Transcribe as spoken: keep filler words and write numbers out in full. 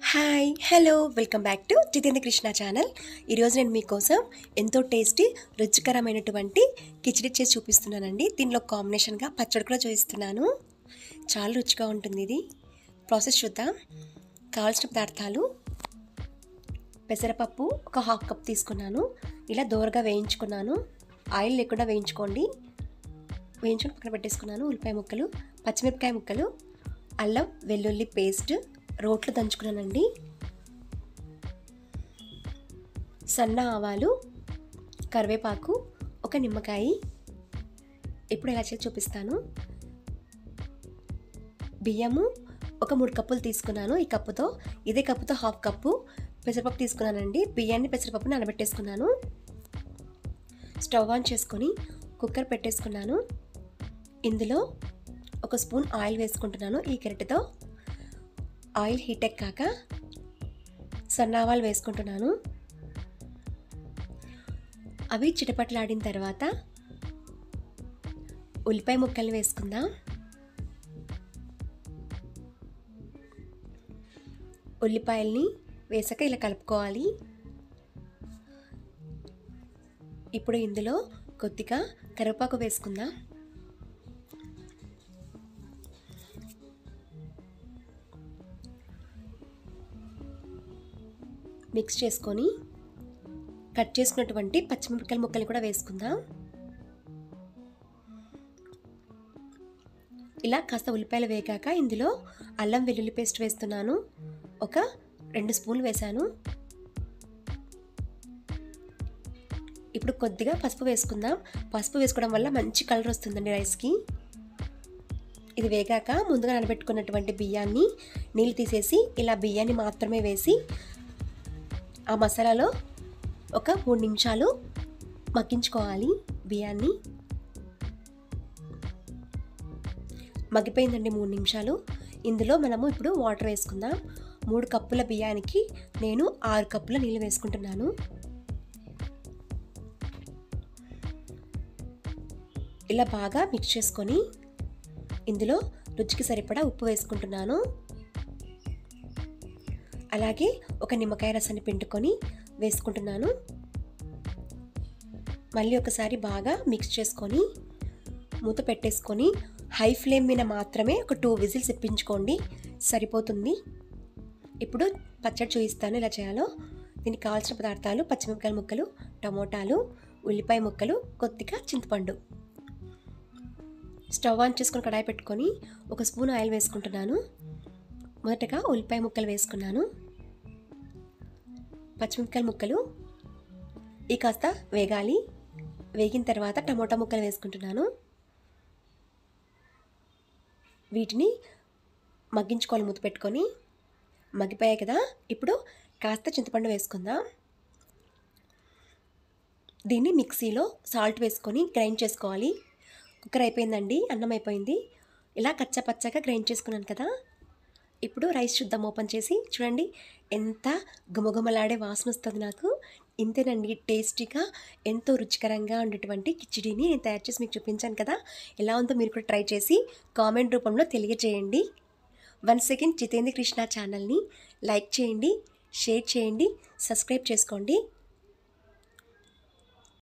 Hi hello welcome back to Jitendra Krishna channel. ఈరోజు నేను మీకోసం ఎంతో టేస్టీ రుచికరమైనటువంటి కిచిడి చేసి చూపిస్తున్నానండి. దీనిలో కాంబినేషన్గా పచ్చడి కూడా చూపిస్తున్నాను. చాలా రుచిగా ఉంటుంది ఇది. ప్రాసెస్ చూద్దాం. కావాల్సిన పదార్థాలు: పెసరపప్పు ఒక హాఫ్ కప్ తీసుకున్నాను. ఇలా దోరగా వేయించుకున్నాను. ఆయిల్ లేకుండా వేయించుకోండి. వేయించుకుని పక్కన పెట్టేసుకున్నాను. ఉల్లిపాయ ముక్కలు, పచ్చిమిరపకాయ ముక్కలు, అల్లం వెల్లుల్లి పేస్ట్ రోట్లో దంచుకున్నానండి. సన్న ఆవాలు, కరివేపాకు, ఒక నిమ్మకాయ. ఇప్పుడు ఎలా చేసి చూపిస్తాను. బియ్యము ఒక మూడు కప్పులు తీసుకున్నాను. ఈ కప్పుతో ఇదే కప్పుతో హాఫ్ కప్పు పెసరపప్పు తీసుకున్నానండి. బియ్యాన్ని పెసరపప్పు నానబెట్టేసుకున్నాను. స్టవ్ ఆన్ చేసుకొని కుక్కర్ పెట్టేసుకున్నాను. ఇందులో ఒక స్పూన్ ఆయిల్ వేసుకుంటున్నాను. ఈ గరిటెతో ఆయిల్ హీట్ ఎక్కాక సన్న ఆవాలు వేసుకుంటున్నాను. అవి చిటపట్లాడిన తర్వాత ఉల్లిపాయ ముక్కలు వేసుకుందాం. ఉల్లిపాయల్ని వేసాక ఇలా కలుపుకోవాలి. ఇప్పుడు ఇందులో కొద్దిగా కరివేపాకు వేసుకుందాం. మిక్స్ చేసుకొని కట్ చేసుకున్నటువంటి పచ్చిమిరపకాయల ముక్కలు కూడా వేసుకుందాం. ఇలా కాస్త ఉల్లిపాయలు వేగాక ఇందులో అల్లం వెల్లుల్లి పేస్ట్ వేస్తున్నాను. ఒక రెండు స్పూన్లు వేసాను. ఇప్పుడు కొద్దిగా పసుపు వేసుకుందాం. పసుపు వేసుకోవడం వల్ల మంచి కలర్ వస్తుందండి రైస్కి. ఇది వేగాక ముందుగా నానబెట్టుకున్నటువంటి బియ్యాన్ని నీళ్ళు తీసేసి ఇలా బియ్యాన్ని మాత్రమే వేసి ఆ మసాలాలో ఒక మూడు నిమిషాలు మగ్గించుకోవాలి. బియ్యాన్ని మగ్గిపోయిందండి మూడు నిమిషాలు. ఇందులో మనము ఇప్పుడు వాటర్ వేసుకుందాం. మూడు కప్పుల బియ్యానికి నేను ఆరు కప్పుల నీళ్ళు వేసుకుంటున్నాను. ఇలా బాగా మిక్స్ చేసుకొని ఇందులో రుచికి సరిపడా ఉప్పు వేసుకుంటున్నాను. అలాగే ఒక నిమ్మకాయ రసాన్ని పిండుకొని వేసుకుంటున్నాను. మళ్ళీ ఒకసారి బాగా మిక్స్ చేసుకొని మూత పెట్టేసుకొని హై ఫ్లేమ్ మీద మాత్రమే ఒక టూ విజిల్స్ ఇప్పించుకోండి, సరిపోతుంది. ఇప్పుడు పచ్చడి చూపిస్తాను ఎలా చేయాలో. దీనికి కావాల్సిన పదార్థాలు: పచ్చిమిరపకాయల ముక్కలు, టమోటాలు, ఉల్లిపాయ ముక్కలు, కొద్దిగా చింతపండు. స్టవ్ ఆన్ చేసుకొని కడాయి పెట్టుకొని ఒక స్పూన్ ఆయిల్ వేసుకుంటున్నాను. మొదటగా ఉల్లిపాయ ముక్కలు వేసుకున్నాను. పచ్చిమిరపకాయల ముక్కలు ఈ కాస్త వేగాలి. వేగిన తర్వాత టమోటా ముక్కలు వేసుకుంటున్నాను. వీటిని మగ్గించుకోవాలి మూత పెట్టుకొని. మగ్గిపోయాయి కదా, ఇప్పుడు కాస్త చింతపండు వేసుకుందాం. దీన్ని మిక్సీలో సాల్ట్ వేసుకొని గ్రైండ్ చేసుకోవాలి. కుక్కర్ అయిపోయిందండి, అన్నం అయిపోయింది. ఇలా కచ్చా పచ్చగా గ్రైండ్ చేసుకున్నాను కదా. ఇప్పుడు రైస్ చూద్దాం. ఓపెన్ చేసి చూడండి, ఎంత గుమగుమలాడే వాసన వస్తుంది నాకు. ఇంతేనండి, టేస్టీగా ఎంతో రుచికరంగా ఉండేటువంటి కిచిడిని నేను తయారు చేసి మీకు చూపించాను కదా. ఎలా ఉందో మీరు కూడా ట్రై చేసి కామెంట్ రూపంలో తెలియజేయండి. వన్ సెకండ్ జితేంద్ర కృష్ణ ఛానల్ని లైక్ చేయండి, షేర్ చేయండి, సబ్స్క్రైబ్ చేసుకోండి.